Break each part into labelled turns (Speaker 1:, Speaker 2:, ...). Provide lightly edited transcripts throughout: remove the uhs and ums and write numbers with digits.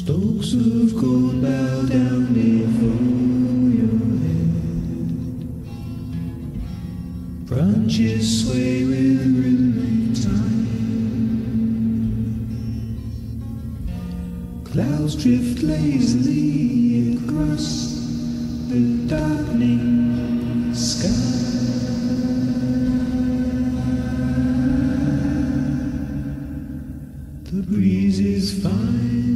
Speaker 1: Stalks of corn bow down before your head. Branches sway with rhythmic time. Clouds drift lazily across the darkening sky. The breeze is fine.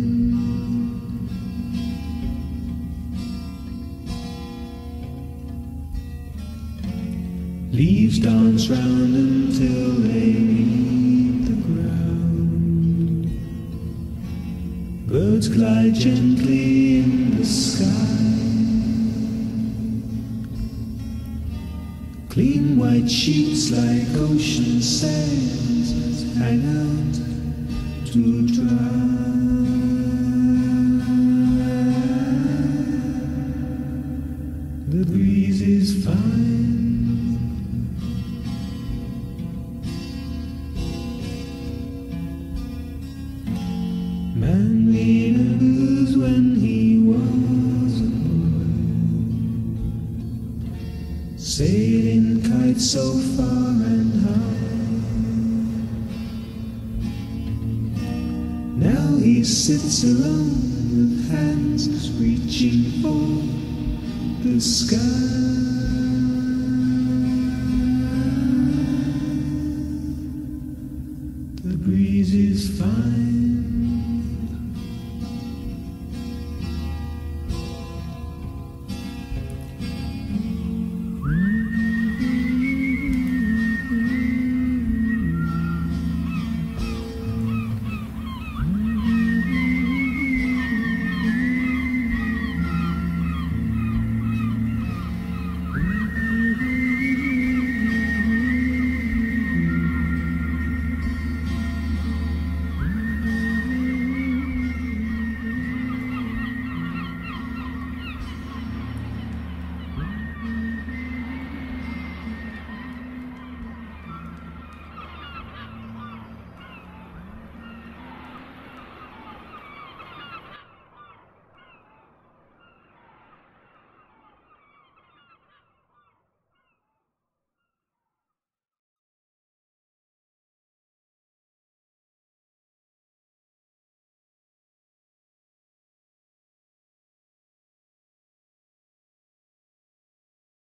Speaker 1: Leaves dance round until they meet the ground. Birds glide gently in the sky. Clean white sheets like ocean sands hang out to dry. The breeze is fine. Man remembers when he was a boy, sailing kites so far and high. Now he sits alone with hands reaching for the sky.